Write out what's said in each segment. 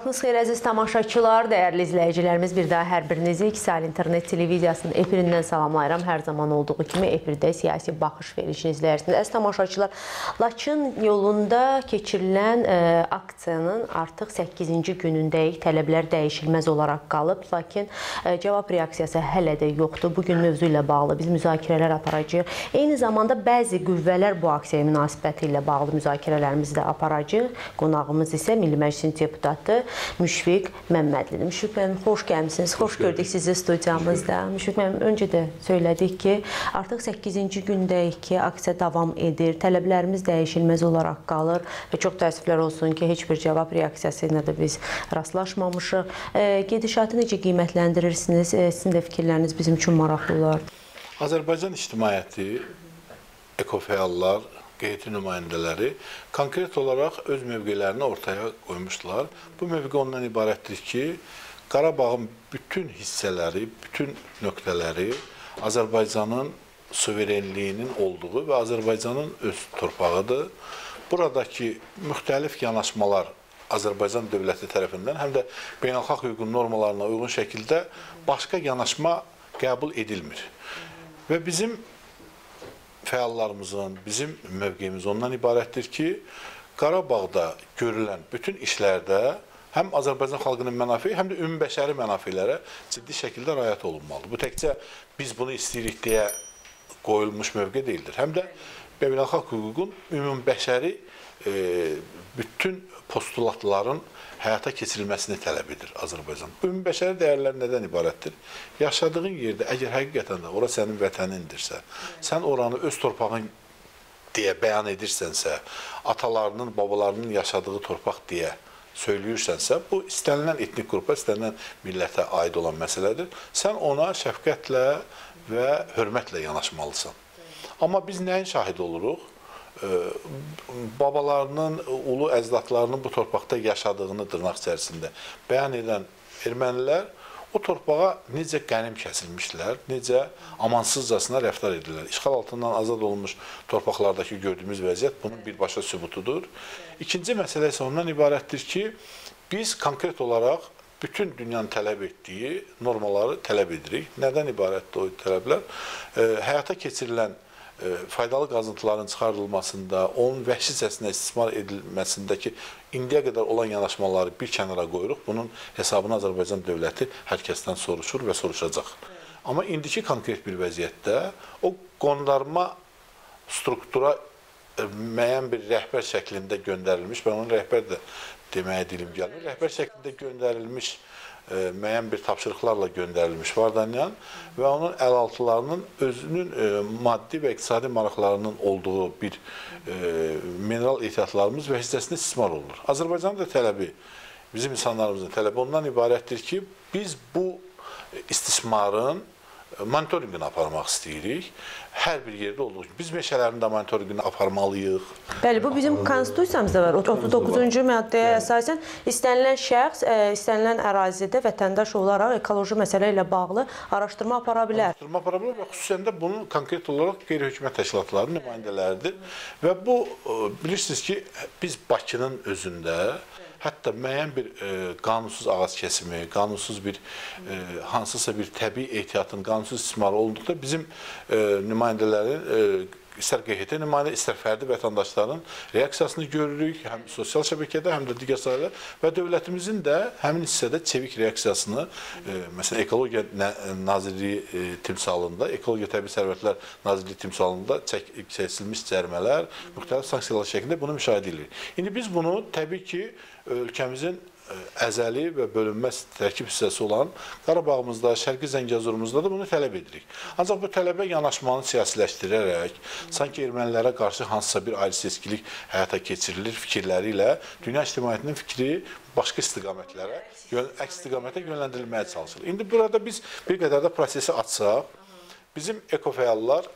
Vaxtınız xeyir əziz tamaşaçılar, dəyərli izləyicilərimiz, bir daha hər birinizi İki Saylı İnternet Televiziyasının efirindən salamlayıram. Hər zaman olduğu kimi efirdə siyasi baxış verişini izləyirsiniz. Əziz tamaşaçılar, Laçın yolunda keçirilən aksiyanın artıq 8-ci günündəyik. Tələblər dəyişilməz olaraq qalıb, lakin cavab reaksiyası hələ də yoxdur. Bugün mövzu ilə bağlı biz müzakirələr aparacağıq. Eyni zamanda bəzi qüvvələr bu aksiyaya münasibəti ilə bağlı müzakirələrimizi də aparacağıq. Qonağımız isə Milli Məclisin deputatı Müşfiq Məmmədlidir. Müşfiq müəllim, xoş gəlmisiniz. Xoş gördük sizi studiyamızda. Müşfiq müəllim, öncə də söylədik ki, artıq 8-ci gündəyik ki, aksiya davam edir. Tələblərimiz dəyişilməz olaraq qalır və çox təəssüflər olsun ki, heç bir cavab reaksiyası ilə də biz rastlaşmamışıq. Gedişatı necə qiymətləndirirsiniz? Sizin də fikirləriniz bizim üçün maraqlı olar. Azərbaycan ictimaiyyəti, ekofəallar, QHT nümayəndələri konkret olaraq öz mövqelərini ortaya qoymuşdular. Bu mövqe ondan ibarətdir ki, Qarabağın bütün hissələri, bütün nöqtələri Azərbaycanın suverenliyinin olduğu və Azərbaycanın öz torpağıdır. Buradakı müxtəlif yanaşmalar Azərbaycan dövləti tərəfindən həm də beynəlxalq hüququn normalarına uyğun şəkildə başqa yanaşma qəbul edilmir. Və bizim fəallarımızın, bizim mövqeyimiz ondan ibarətdir ki, Qarabağda görülən bütün işlərdə həm Azərbaycan xalqının mənafi, həm də ümumbəşəri mənafilərə ciddi şəkildə riayət olunmalıdır. Bu təkcə biz bunu istəyirik deyə qoyulmuş mövqe deyildir. Həm də beynəlxalq hüququn ümumbəşəri bütün postulatların həyata keçirilməsini tələb edir Azərbaycan. Ümumbəşəri dəyərlər nədən ibarətdir? Yaşadığın yerdə, əgər həqiqətən də ora sənin vətənindirsə, sən oranı öz torpağın deyə bəyan edirsənsə, atalarının, babalarının yaşadığı torpaq deyə söyləyirsənsə, bu istənilən etnik qrupa, istənilən millətə aid olan məsələdir. Sən ona şəfqətlə və hörmətlə yanaşmalısan. Amma biz nəyin şahid oluruq? Babalarının, ulu əcdadlarının bu torpaqda yaşadığını dırnaq içərisində bəyan edən ermənilər o torpağa necə qənim kəsilmişlər, necə amansızcasına rəftar edirlər. İşğal altından azad olunmuş torpaqlardakı gördüyümüz vəziyyət bunun birbaşa sübutudur. İkinci məsələ isə ondan ibarətdir ki, biz konkret olaraq bütün dünyanın tələb etdiyi normaları tələb edirik. Nədən ibarətdir o tələblər? Həyata keçirilən faydalı qazıntıların çıxarılmasında, onun vəhşicəsinə istismar edilməsindəki indiyə qədər olan yanaşmaları bir kənara qoyuruq. Bunun hesabını Azərbaycan dövləti hər kəsdən soruşur və soruşacaq. Amma indiki konkret bir vəziyyətdə o qondarma struktura müəyyən bir rəhbər şəklində göndərilmiş, mən onun rəhbər də deməyə dilim gəlmir, rəhbər şəklində göndərilmiş müəyyən bir tapşırıqlarla göndərilmiş Vardanyan və onun əlaltılarının özünün maddi və iqtisadi maraqlarının olduğu bir mineral ehtiyatlarımız vəhşicəsinə istismar olunur. Azərbaycanın da tələbi, bizim insanlarımızın tələbi ondan ibarətdir ki, biz bu istismarın monitorinqini aparmaq istəyirik. Hər bir yerdə olduğu kimi. Biz meşələrin də monitorinqini aparmalıyıq. Bəli, bu bizim konstitusiyamızda var. 39-cu maddəyə əsasən istənilən şəxs, istənilən ərazidə vətəndaş olaraq ekoloji məsələ ilə bağlı araşdırma apara bilər. Araşdırma apara bilər və xüsusən də bunun konkret olaraq qeyri-hökumət təşkilatlarının nümayəndələridir. Və bu, bilirsiniz ki, biz Bakının özündə hətta müəyyən bir qanunsuz ağac kəsimi, qanunsuz bir hansısa bir təbii ehtiyatın qanunsuz istismarı olduqda bizim nümayəndələrin istər QHT nümayəndə, istər fərdi vətəndaşların reaksiyasını görürük, həm sosial şəbəkədə, həm də digər sahələr və dövlətimizin də həmin hissədə çevik reaksiyasını, məsələn, Ekologiya Nazirliyi timsalında, Ekologiya Təbii Sərvətlər Nazirliyi timsalında çəkilmiş cərimələr, müxtəlif sanksiyalar şəklində bunu müşahidə edirik. İndi biz bunu təbii ki, ölkəmizin əzəli və bölünməz tərkib hissəsi olan Qarabağımızda, Şərqi Zəngəzurumuzda da bunu tələb edirik. Ancaq bu tələbə yanaşmanı siyasiləşdirərək, sanki ermənilərə qarşı hansısa bir ayrı-seçkilik həyata keçirilir fikirləri ilə dünya ictimaiyyətinin fikri başqa istiqamətlərə, əks istiqamətə yönləndirilməyə çalışılır. İndi burada biz bir qədər də prosesi açsaq, bizim ekofəallar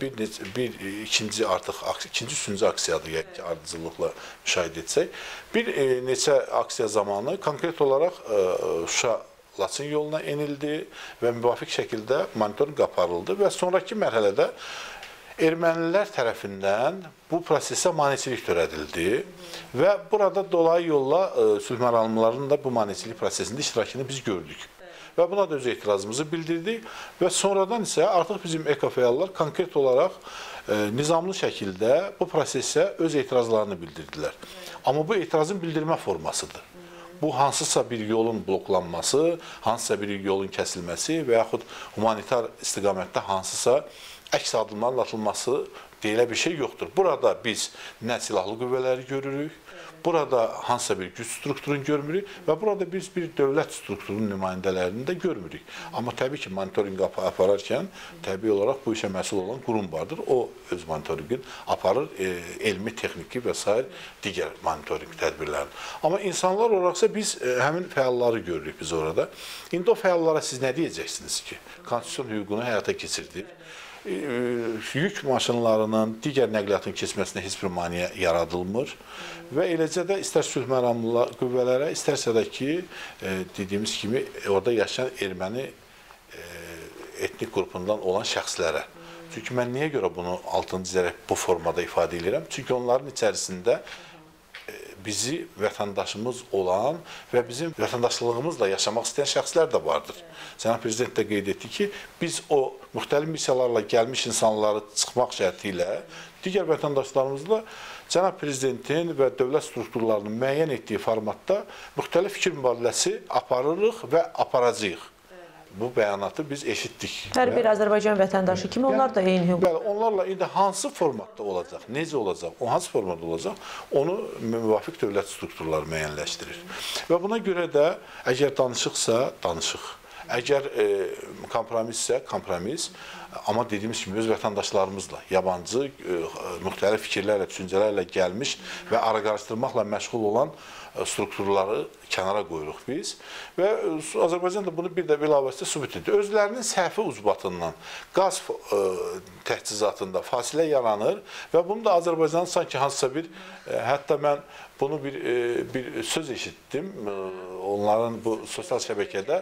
ikinci, üçüncü aksiyadır, yəni ki, ardıcıllıqla müşahidə etsək. Bir neçə aksiya zamanı konkret olaraq Şuşa-Laçın yoluna enildi və müvafiq şəkildə monitorinq aparıldı və sonraki mərhələdə ermənilər tərəfindən bu prosesə maneçilik törədildi və burada dolayı yolla sülh məramlarının da bu maneçilik prosesində iştirakını biz gördük. Və buna da öz etirazımızı bildirdik və sonradan isə artıq bizim ekofəallar konkret olaraq nizamlı şəkildə bu prosesə öz etirazlarını bildirdilər. Amma bu etirazın bildirmə formasıdır. Bu hansısa bir yolun bloklanması, hansısa bir yolun kəsilməsi və yaxud humanitar istiqamətdə hansısa əks addımların atılması deyilə bir şey yoxdur. Burada biz nə silahlı qüvvələri görürük, burada hansısa bir güc strukturunu görmürük və burada biz bir dövlət strukturunun nümayəndələrini də görmürük. Amma təbii ki, monitorinq apararkən təbii olaraq bu işə məsul olan qurum vardır. O öz monitorinqini aparır, elmi, texniki və s. digər monitorinq tədbirlərini. Amma insanlar olaraqsa biz həmin fəalları görürük biz orada. İndi o fəallara siz nə deyəcəksiniz ki? Konstitusiyon hüququnu həyata keçirdik. Yük maşınlarının, digər nəqliyyatın keçməsinə heç bir maneə yaradılmır və eləcə də istər sülh məramlı qüvvələrə, istərsə də ki, dediyimiz kimi, orada yaşayan erməni etnik qrupundan olan şəxslərə. Çünki mən niyə görə bunu altını çizərək bu formada ifadə edirəm? Çünki onların içərisində bizi vətəndaşımız olan və bizim vətəndaşlığımızla yaşamaq istəyən şəxslər də vardır. Cənab Prezident də qeyd etdi ki, biz o müxtəlif missiyalarla gəlmiş insanları çıxmaq şərti ilə digər vətəndaşlarımızla Cənab Prezidentin və dövlət strukturlarının müəyyən etdiyi formatda müxtəlif fikir mübadiləsi aparırıq və aparacağıq. Bu bəyanatı biz eşitdik. Hər bir Azərbaycan vətəndaşı kimi onlar da eyni hüquq. Bəli, onlarla indi hansı formatda olacaq, necə olacaq, o hansı formatda olacaq, onu müvafiq dövlət strukturları müəyyənləşdirir. Və buna görə də əgər danışıqsa, danışıq. Əgər kompromissə, kompromis. Amma dediyimiz kimi öz vətəndaşlarımızla, yabancı, müxtəlif fikirlərlə, düşüncələrlə gəlmiş və araqarışdırmaqla məşğul olan strukturları kənara qoyuruq biz və Azərbaycan da bunu bir də bilavasitə sübut edir. Özlərinin səhvi ucbatından qaz təchizatında fasilə yaranır və bunu da Azərbaycanın sanki hansısa bir, hətta mən bunu bir söz eşitdim, onların bu sosial şəbəkədə,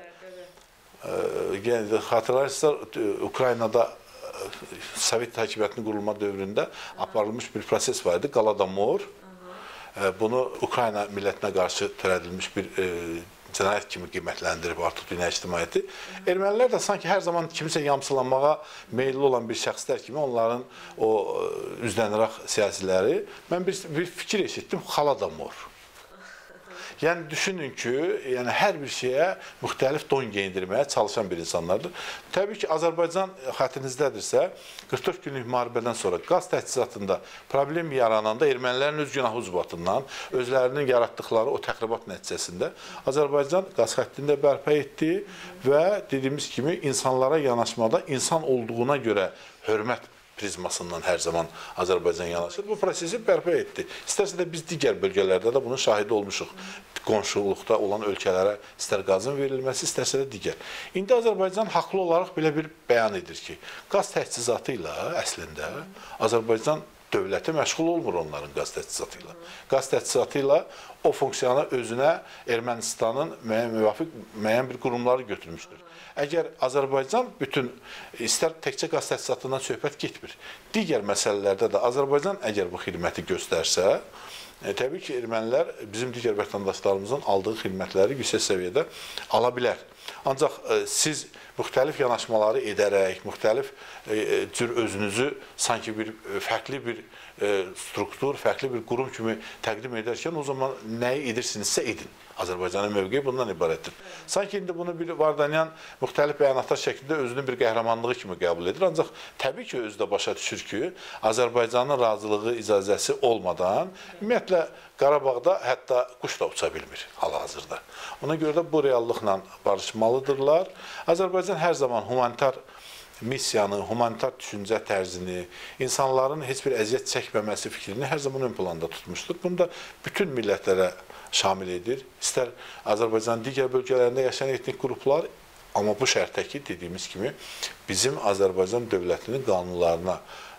xatırlayırsınızlar, Ukraynada Sovet hakimiyyətinin qurulma dövründə aparılmış bir proses var idi, Qaladomor. Bunu Ukrayna millətinə qarşı törədilmiş bir cinayət kimi qiymətləndirib artıq dünya ictimaiyyəti. Ermənilər də sanki hər zaman kimisə yamsılanmağa meyilli olan bir şəxslər kimi onların o üzləniraq siyasiləri. Mən bir fikir eşitdim, Holodomor. Yəni düşünün ki, yəni hər bir şeyə müxtəlif don geyindirməyə çalışan bir insanlardır. Təbii ki, Azərbaycan xəttinizdədirsə, 44 günlük müharibədən sonra qaz təchizatında problem yarananda ermənilərin öz günahı ucbatından, özlərinin yaratdıqları o təxribat nəticəsində Azərbaycan qaz xəttini də bərpa etdi və dediyimiz kimi insanlara yanaşmada insan olduğuna görə hörmət prizmasından hər zaman Azərbaycan yanaşır. Bu prosesi bərpa etdi. İstərsə də biz digər bölgələrdə də bunun şahidi olmuşuq. Qonşuluqda olan ölkələrə istər qazın verilməsi, istərsə də digər. İndi Azərbaycan haqlı olaraq belə bir bəyan edir ki, qaz təchizatı ilə əslində Azərbaycan dövləti məşğul olmur onların qaz təchizatı ilə. Qaz təchizatı ilə o funksiyonu özünə Ermənistanın müəyyən bir qurumları götürmüşdür. Əgər Azərbaycan bütün, istər təkcə qaz təchizatından söhbət getmir, digər məsələlərdə də Azərbaycan əgər bu xidməti göstərsə, təbii ki, ermənilər bizim digər vətəndaşlarımızın aldığı xidmətləri yüksək səviyyədə ala bilər. Ancaq siz müxtəlif yanaşmaları edərək, müxtəlif cür özünüzü sanki bir fərqli bir struktur, fərqli bir qurum kimi təqdim edərkən o zaman nəyi edirsinizsə edin. Azərbaycanın mövqeyi bundan ibarətdir. Sanki indi bunu bir Vardanyan müxtəlif bəyanatlar şəklində özünün bir qəhrəmanlığı kimi qəbul edir. Ancaq təbii ki, özü də başa düşür ki, Azərbaycanın razılığı, icazəsi olmadan ümumiyyətlə Qarabağda hətta quş da uça bilmir hal-hazırda. Ona görə də bu reallıqla barışmalıdırlar. Azərbaycan hər zaman humanitar missiyanı, humanitar düşüncə tərzini, insanların heç bir əziyyət çəkməməsi fikrini hər zaman ön planda tutmuşdur. Bunu da bütün millətlərə şamil edir. İstər Azərbaycanın digər bölgələrində yaşayan etnik qruplar, amma bu şərtdə ki, dediyimiz kimi, bizim Azərbaycan dövlətinin qanunlarına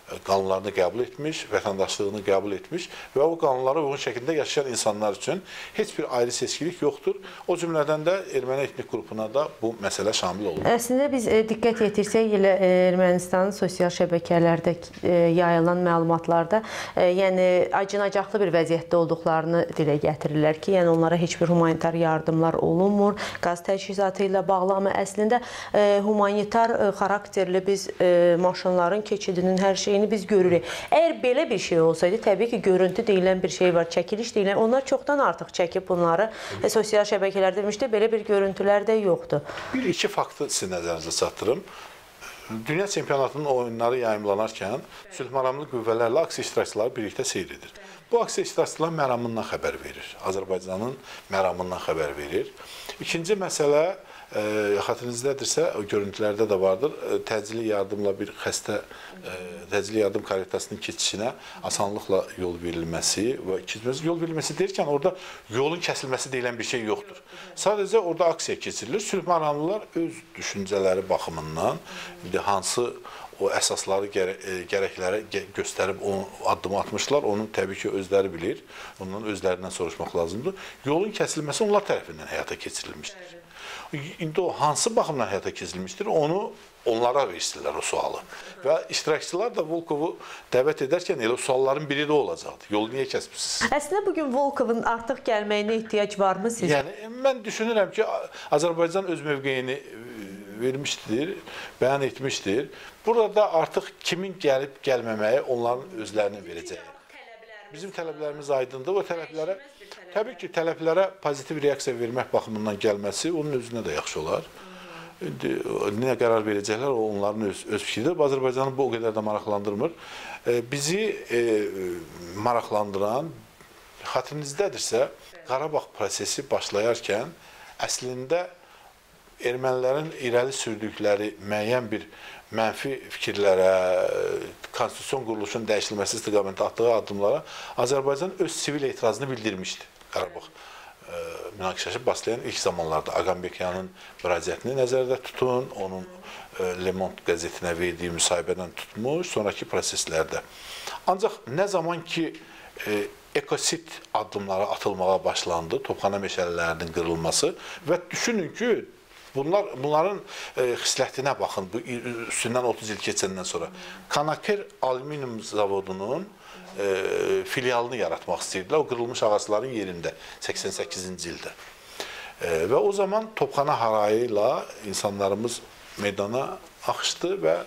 qanunlarını qəbul etmiş, vətəndaşlığını qəbul etmiş və o qanunlara uyğun şəkildə yaşayan insanlar üçün heç bir ayrı seçkilik yoxdur. O cümlədən də erməni etnik qrupuna da bu məsələ şamil olur. Əslində biz diqqət yetirsək, elə Ermənistanın sosial şəbəkələrdə yayılan məlumatlarda, yəni acınacaqlı bir vəziyyətdə olduqlarını dilə gətirirlər ki, yəni onlara heç bir humanitar yardımlar olunmur, qaz təchizatı ilə bağlı, amma əslində humanitar xarakterli biz maşınların keçidinin hər şeyini biz görürük. Əgər belə bir şey olsaydı, təbii ki, görüntü deyilən bir şey var, çəkiliş deyilən, onlar çoxdan artıq çəkib bunları sosial şəbəkələrdə demişdi, belə bir görüntülər də yoxdur. Bir-iki faktı sizin nəzərinizə çatdırım. Dünya çempionatının oyunları yayımlanarkən sülh məramlı qüvvələrlə aksiya iştirakçıları birlikdə seyr edir. Bu aksiya iştirakçıları məramından xəbər verir. Azərbaycanın məramından xəbər verir. İkinci məsələ, xatırınızdadirsə, o görüntülərdə də vardır, təcili yardımla bir xəstə, təcili yardım karetasının keçişinə asanlıqla yol verilməsi və yol verilməsi deyirkən orada yolun kəsilməsi deyilən bir şey yoxdur. Sadəcə orada aksiya keçirilir. Sülh məramlılar öz düşüncələri baxımından hansı o əsasları, gərəkləri göstərib addım atmışlar, onu təbii ki, özləri bilir. Ondan özlərindən soruşmaq lazımdır. Yolun kəsilməsi onlar tərəfindən həyata keçirilmişdir. İndi o hansı baxımdan həyata keçirilmişdir, onu onlara verirlər o sualı. Və iştirakçılar da Volkovu dəvət edərkən elə sualların biri də olacaqdır. Yolu niyə kəsmişsiniz? Əslində bugün Volkovun artıq gəlməyinə ehtiyac varmı sizcə? Yəni, mən düşünürəm ki, Azərbaycan öz mövqeyini vermişdir, bəyan etmişdir. Burada artıq kimin gəlib gəlməməyi onların özlərinin verəcəyi. Bizim tələblərimiz aydındır. O tələblərə, təbii ki, tələblərə pozitiv reaksiya vermək baxımından gəlməsi onun özünə də yaxşı olar. Nə qərar verəcəklər, o onların öz fikridir. Azərbaycanı bu o qədər də maraqlandırmır. Bizi maraqlandıran, xatırınızdadirsə, Qarabağ prosesi başlayarkən əslində ermənilərin irəli sürdükləri müəyyən bir mənfi fikirlərə, konstitusiyon quruluşunun dəyişilməsi istiqamətində atdığı addımlara Azərbaycan öz sivil etirazını bildirmişdi. Qarabağ münaqişəsi başlayan ilk zamanlarda Aqambekyanın müraciətini nəzərdə tutun, onun Le Monde qəzetinə verdiyi müsahibədən tutmuş, sonraki proseslərdə. Ancaq nə zaman ki, ekosit addımları atılmağa başlandı, Topxana meşələrinin qırılması və düşünün ki, bunların xislətinə baxın, üstündən 30 il keçəndən sonra. Kanaker alüminium zavodunun filialını yaratmaq istəyirdilər, o qırılmış ağacların yerində 88-ci ildə. Və o zaman Topxana harayı ilə insanlarımız meydana axışdı və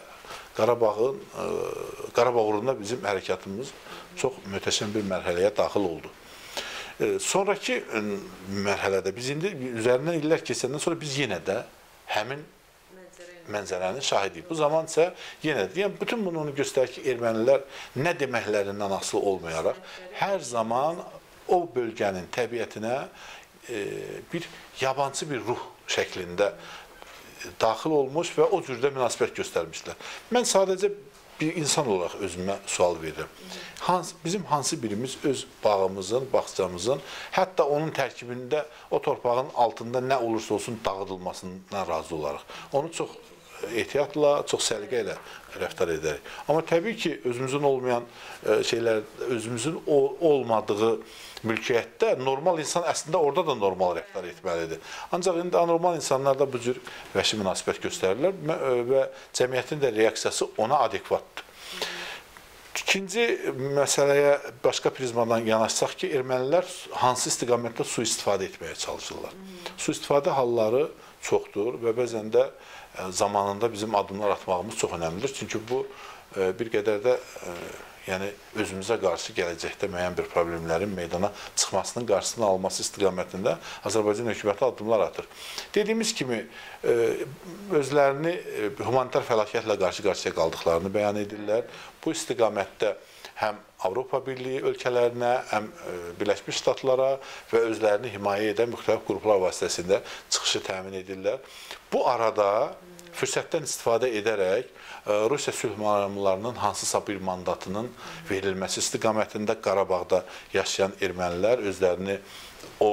Qarabağ uğrunda bizim hərəkatımız çox möhtəşəm bir mərhələyə daxil oldu. Sonraki mərhələdə biz indi üzərindən illər keçəndən sonra biz yenə də həmin mənzərənin şahidiyik. Bu zaman isə yenə də, yəni bütün bunu onu göstərir ki, ermənilər nə deməklərindən asılı olmayaraq hər zaman o bölgənin təbiətinə bir yabancı bir ruh şəklində daxil olmuş və o cürdə münasibət göstərmişlər. Mən sadəcə bir insan olaraq özümə sual verirəm. Bizim hansı birimiz öz bağımızın, bağçamızın, hətta onun tərkibində o torpağın altında nə olursa olsun dağıdılmasından razı olaraq. Onu çox ehtiyatla, çox səliqə ilə rəftar edərik. Amma təbii ki, özümüzün olmayan şeylər, özümüzün olmadığı mülkiyyətdə normal insan əslində orada da normal rəftar etməlidir. Ancaq indi anormal insanlar da bu cür vəhşi münasibət göstərirlər və cəmiyyətin də reaksiyası ona adekvatdır. İkinci məsələyə başqa prizmadan yanaşsaq ki, ermənilər hansı istiqamətdə sui-istifadə etməyə çalışırlar. Sui-istifadə halları çoxdur və bəzən də zamanında bizim addımlar atmağımız çox önəmlidir. Çünki bu bir qədər də yəni özümüzə qarşı gələcəkdə müəyyən bir problemlərin meydana çıxmasının qarşısını alması istiqamətində Azərbaycan hökuməti addımlar atır. Dediyimiz kimi, özlərini humanitar fəlakətlə qarşı-qarşıya qaldıqlarını bəyan edirlər. Bu istiqamətdə həm Avropa Birliyi ölkələrinə, həm Birləşmiş Ştatlara və özlərini himayə edən müxtəlif qruplar vasitəsində çıxışı təmin edirlər. Bu arada fürsətdən istifadə edərək Rusiya sülh məramlarının hansısa bir mandatının verilməsi istiqamətində Qarabağda yaşayan ermənilər özlərini o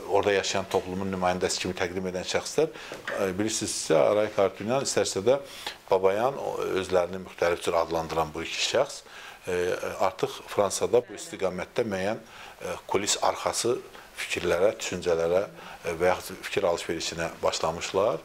orada yaşayan toplumun nümayəndəsi kimi təqdim edən şəxslər bilirsinizsə, Aray Harutyunyan, istərsə də Babayan özlərini müxtəlif cür adlandıran bu iki şəxs artıq Fransada bu istiqamətdə müəyyən kulis arxası fikirlərə, düşüncələrə və yaxud fikir alış-verişinə başlamışlar.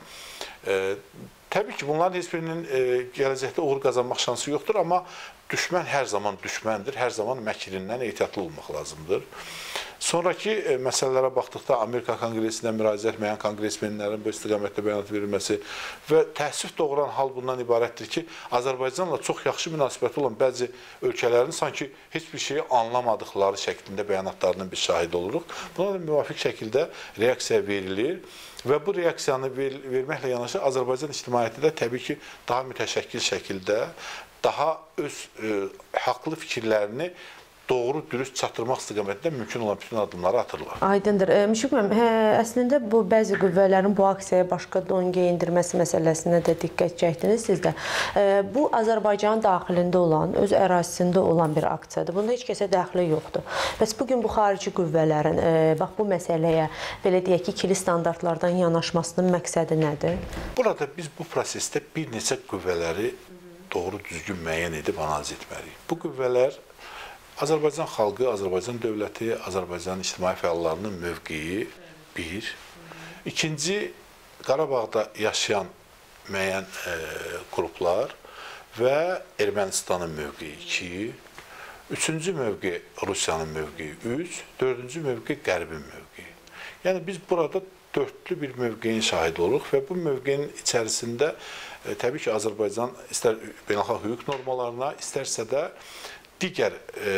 Təbii ki, bunların heç birinin gələcəkdə uğur qazanmaq şansı yoxdur, amma düşmən hər zaman düşməndir, hər zaman məkrindən ehtiyatlı olmaq lazımdır. Sonraki məsələlərə baxdıqda Amerika Konqresinə müraciət, müəyyən konqresmenlərin bu istiqamətdə bəyanat verilməsi və təəssüf doğuran hal bundan ibarətdir ki, Azərbaycanla çox yaxşı münasibəti olan bəzi ölkələrin sanki heç bir şeyi anlamadıqları şəklində bəyanatlarının biz şahid oluruq. Buna da müvafiq şəkildə reaksiya verilir. Və bu reaksiyanı verməklə yanaşı Azərbaycan ictimaiyyəti də təbii ki, daha mütəşəkkil şəkildə, daha öz haqlı fikirlərini doğru, dürüst çatdırmaq istiqamətində mümkün olan bütün addımları atırlar. Aydındır. Müşfiq müəllim, əslində bu bəzi qüvvələrin bu aksiyaya başqa don geyindirməsi məsələsinə də diqqət çəkdiniz siz də. Bu, Azərbaycanın daxilində olan, öz ərazisində olan bir aksiyadır. Bunda heç kəsə dəxli yoxdur. Bəs bugün bu xarici qüvvələrin bax bu məsələyə, belə deyək ki, ikili standartlardan yanaşmasının məqsədi nədir? Burada biz bu prosesdə bir neçə qüvvələri doğru düzgün müəyyən edib analiz etməliyik. Bu qüvvələr Azərbaycan xalqı, Azərbaycan dövləti, Azərbaycan ictimai fəallarının mövqeyi bir. İkinci, Qarabağda yaşayan müəyyən qruplar və Ermənistanın mövqeyi iki. Üçüncü mövqe Rusiyanın mövqeyi üç. Dördüncü mövqe Qərbin mövqeyi. Yəni biz burada dörtlü bir mövqeyin şahidi oluruq və bu mövqeyin içərisində təbii ki, Azərbaycan istər beynəlxalq hüquq normalarına, istərsə də digər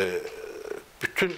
bütün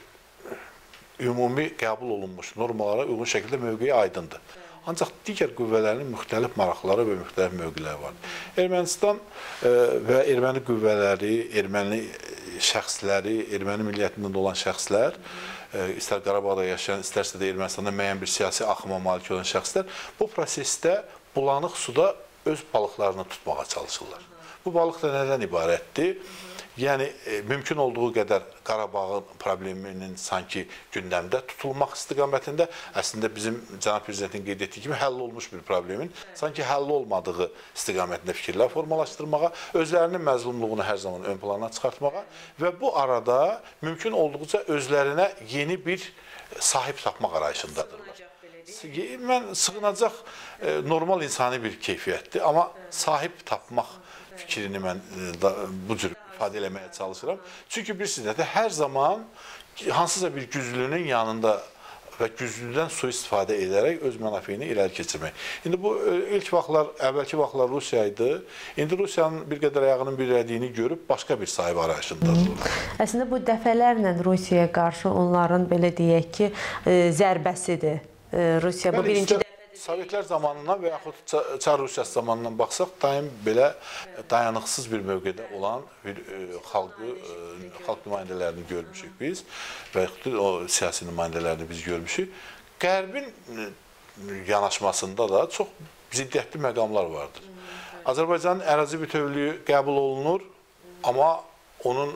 ümumi qəbul olunmuş normalara uyğun şəkildə mövqeyi aydındır. Ancaq digər qüvvələrin müxtəlif maraqları və müxtəlif mövqeləri var. Ermənistan və erməni qüvvələri, erməni şəxsləri, erməni milliyyətində olan şəxslər, istər Qarabağda yaşayan, istərsə də Ermənistanda müəyyən bir siyasi axıma malik olan şəxslər bu prosesdə bulanıq suda öz balıqlarını tutmağa çalışırlar. Bu balıq da nədən ibarətdir? Yəni, mümkün olduğu qədər Qarabağın probleminin sanki gündəmdə tutulmaq istiqamətində, əslində bizim cənab prezidentin qeyd etdiyi kimi həll olmuş bir problemin sanki həll olmadığı istiqamətində fikirlər formalaşdırmağa, özlərinin məzlumluğunu hər zaman ön plana çıxartmağa və bu arada mümkün olduqca özlərinə yeni bir sahib tapmaq arayışındadırlar. Mən sığınacaq normal insani bir keyfiyyətdir, amma sahib tapmaq fikrini mən bu cür ifadə eləməyə çalışıram. Çünki bilirsiniz, hər zaman hansısa bir güclünün yanında və güclüdən sui-istifadə edərək öz mənafeyini irəli keçirmək. İndi bu ilk vaxtlar, əvvəlki vaxtlar Rusiya idi. İndi Rusiyanın bir qədər ayağının birlədiyini görüb başqa bir sahib arayışındadır. Əslində bu dəfələrlə Rusiyaya qarşı onların belə deyək ki, zərbəsidir. Rusiya bu birinci dəfə Sovetlər zamanından və yaxud Çar Rusiyası zamanından baxsaq, daim belə dayanıqsız bir mövqedə olan bir xalq nümayəndələrini görmüşük biz və yaxud o siyasi nümayəndələrini biz görmüşük. Qərbin yanaşmasında da çox ziddiyyətli məqamlar vardır. Azərbaycanın ərazi bütövlüyü qəbul olunur, amma onun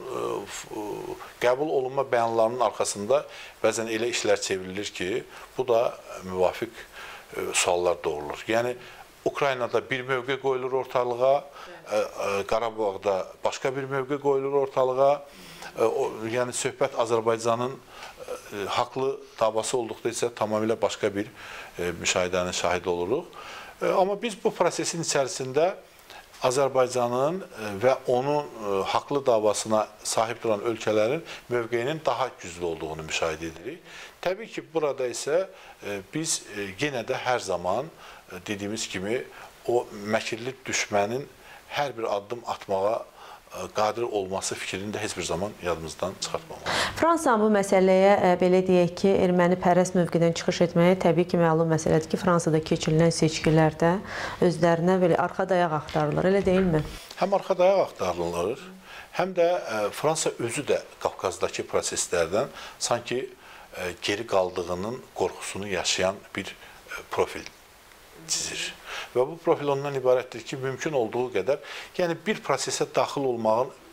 qəbul olunma bəyanlarının arxasında bəzən elə işlər çevrilir ki, bu da müvafiq suallar doğurulur. Yəni, Ukraynada bir mövqe qoyulur ortalığa, Qarabağda başqa bir mövqe qoyulur ortalığa. Yəni, söhbət Azərbaycanın haqlı davası olduqda isə tamamilə başqa bir müşahidənin şahidi oluruq. Amma biz bu prosesin içərisində Azərbaycanın və onun haqlı davasına sahib duran ölkələrin mövqeyinin daha güclü olduğunu müşahidə edirik. Təbii ki, burada isə biz yenə də hər zaman dediyimiz kimi o məkirli düşmənin hər bir addım atmağa qadir olması fikrini də heç bir zaman yadımızdan çıxartmamalıyıq. Fransa bu məsələyə belə deyək ki, erməni pərəst mövqedən çıxış etməyə təbii ki, məlum məsələdir ki, Fransada keçirilən seçkilərdə özlərinə belə arxa dayaq axtarılır, elə deyilmi? Həm arxa dayaq axtarılır, həm də Fransa özü də Qafqazdakı proseslərdən sanki geri qaldığının qorxusunu yaşayan bir profil çizir. Və bu profil ondan ibarətdir ki, mümkün olduğu qədər, yəni bir prosesə daxil olmağın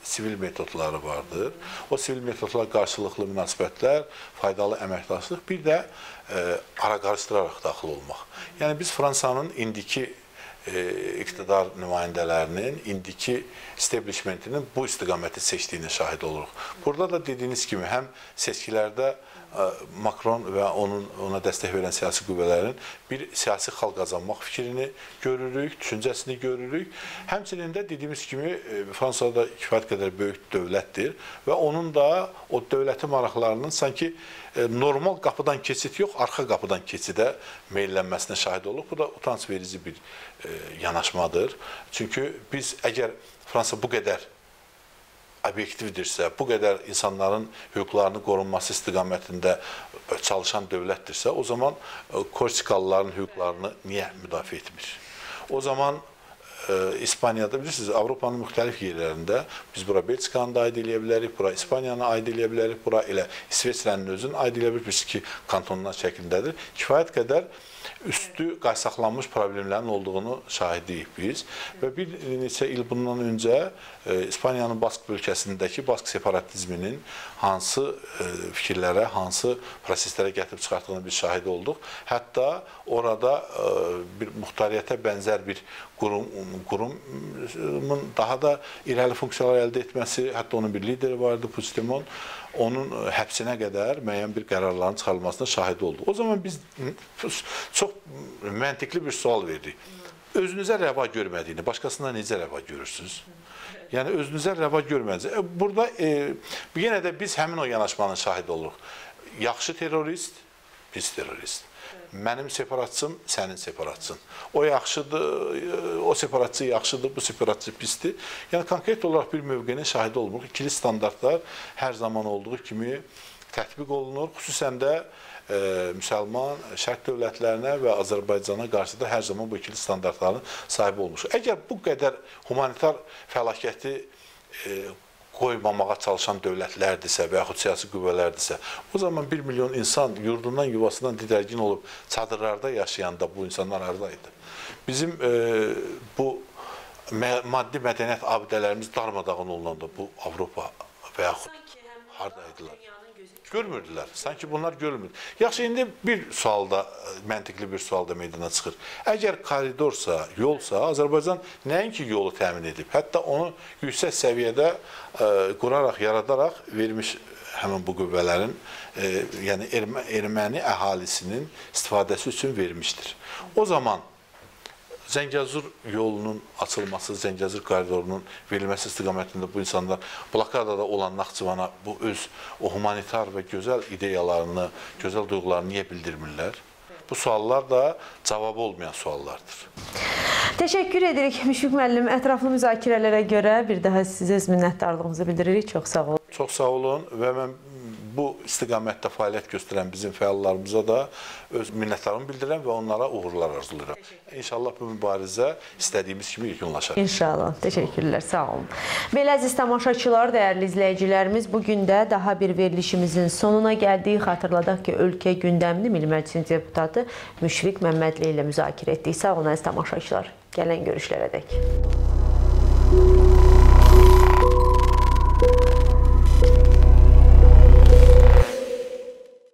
sivil metodları vardır. O sivil metodlar qarşılıqlı münasibətlər, faydalı əməkdaşlıq, bir də ara qarışdıraraq daxil olmaq. Yəni biz Fransanın indiki iqtidar nümayəndələrinin, indiki establishmentinin bu istiqaməti seçdiyini şahid oluruq. Burada da dediyiniz kimi həm seçkilərdə Makron və ona dəstək verən siyasi qüvvələrin bir siyasi xal qazanmaq fikrini görürük, düşüncəsini görürük. Həmçinin də dediyimiz kimi Fransada kifayət qədər böyük dövlətdir və onun da o dövləti maraqlarının sanki normal qapıdan keçid yox, arxa qapıdan keçidə meyllənməsinə şahid oluq. Bu da utanç verici bir yanaşmadır. Çünki biz əgər Fransa bu qədər obyektivdirsə, bu qədər insanların hüquqlarının qorunması istiqamətində çalışan dövlətdirsə, o zaman Korsikalıların hüquqlarını niyə müdafiə etmir? O zaman İspaniyada bilirsiniz, Avropanın müxtəlif yerlərində biz bura Belçikanı da aid eləyə bilərik, bura İspaniyanı aid eləyə bilərik, bura elə İsveçrənin özünü aid eləyə bilərik ki, kantonlar şəklindədir. Kifayət qədər üstü qaysaqlanmış problemlərin olduğunu şahidiyik biz və bir neçə il bundan öncə İspaniyanın Bask bölgəsindəki Bask separatizminin hansı fikirlərə, hansı proseslərə gətirib çıxartdığını biz şahid olduq. Hətta orada bir muxtariyyətə bənzər bir qurumun daha da irəli funksiyalar əldə etməsi, hətta onun bir lideri vardı, Puigdemont, onun həbsinə qədər müəyyən bir qərarların çıxarılmasına şahid olduq. O zaman biz çox məntiqli bir sual verdik. Özünüzə rəva görmədiyini, başqasına necə rəva görürsünüz? Yəni, özünüzə rəva görmədiniz. Burada yenə də biz həmin o yanaşmanın şahid oluruq. Yaxşı terrorist, pis terrorist. Mənim separatçım, sənin separatçın. O yaxşıdır, o separatçı yaxşıdır, bu separatçı pisdir. Yəni, konkret olaraq bir mövqenin şahidi olmuruq. İkili standartlar hər zaman olduğu kimi tətbiq olunur. Xüsusən də müsəlman şərq dövlətlərinə və Azərbaycana qarşı da hər zaman bu ikili standartların sahibi olmuşuq. Əgər bu qədər humanitar fəlakəti qoymamağa çalışan dövlətlərdirsə və yaxud siyasi qüvvələrdirsə, o zaman 1 milyon insan yurdundan, yuvasından didərgin olub çadırlarda yaşayanda bu insanlar haradaydı? Bizim bu maddi mədəniyyət abidələrimiz darmadağın olunanda bu Avropa və yaxud haradaydılar? Görmürdülər. Sanki bunlar görmürdü. Yaxşı, indi bir sualda, məntiqli bir sualda meydana çıxır. Əgər koridorsa, yolsa, Azərbaycan nəinki yolu təmin edib, hətta onu yüksək səviyyədə quraraq, yaradaraq vermiş həmin bu qüvvələrin, yəni erməni əhalisinin istifadəsi üçün vermişdir. O zaman Zəngəzur yolunun açılması, Zəngəzur koridorunun verilməsi istiqamətində bu insanlar blokadada olan Naxçıvana bu öz o humanitar və gözəl ideyalarını, gözəl duyğularını niyə bildirmirlər? Bu suallar da cavabı olmayan suallardır. Təşəkkür edirik Müşfiq müəllim. Ətraflı müzakirələrə görə bir daha sizə minnətdarlığımızı bildiririk. Çox sağ olun. Çox sağ olun və mən bu istiqamətdə fəaliyyət göstərən bizim fəallarımıza da öz minnətdarlığımı bildirirəm və onlara uğurlar arzulayıram. İnşallah bu mübarizə istədiyimiz kimi yekunlaşar. İnşallah. Təşəkkürlər. Sağ olun. Belə əziz tamaşaçılar, dəyərli izləyicilərimiz, bugün də daha bir verilişimizin sonuna gəldik. Xatırladaq ki, ölkə gündəmini Milli Məclisin deputatı Müşfiq Məmmədli ilə müzakirə etdik. Sağ olun əziz tamaşaçılar. Gələn görüşlərə dək.